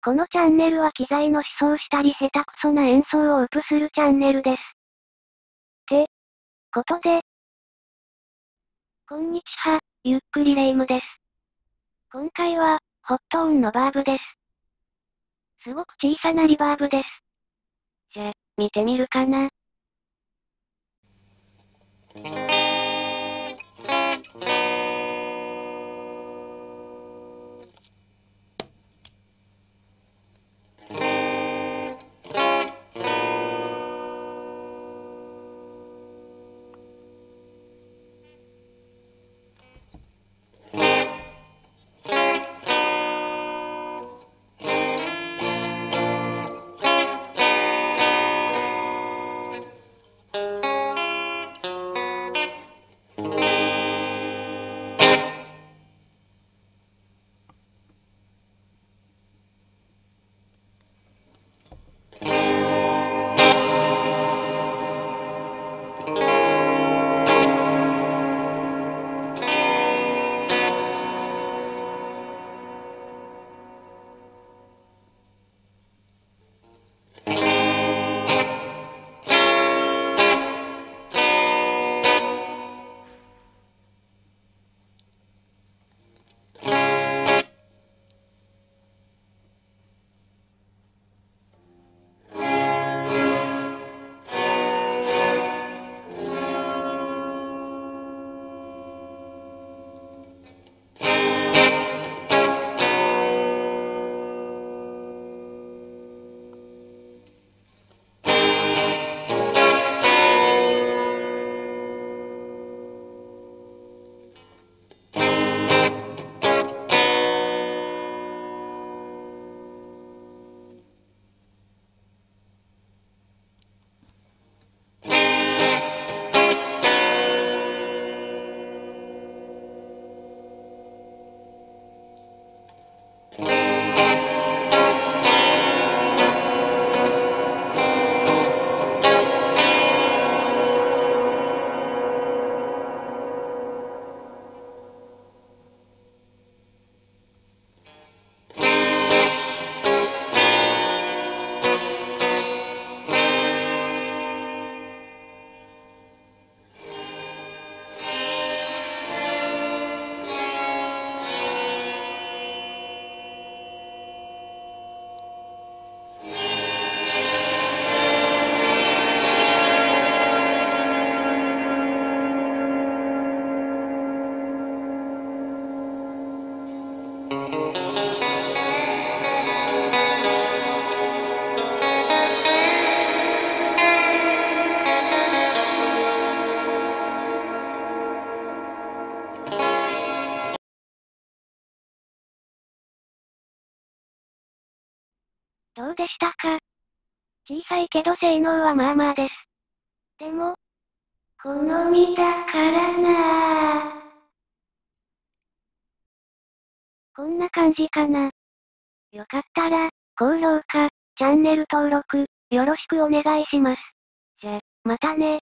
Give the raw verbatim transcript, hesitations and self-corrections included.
このチャンネルは機材の思想したり下手くそな演奏をウプするチャンネルです。ってことで、こんにちは、ゆっくりレ夢ムです。今回は、ホットオンのバーブです。すごく小さなリバーブです。じゃ、見てみるかな。どうでしたか？小さいけど性能はまあまあです。でも、好みだからなぁ。こんな感じかな。よかったら、高評価、チャンネル登録、よろしくお願いします。じゃ、またね。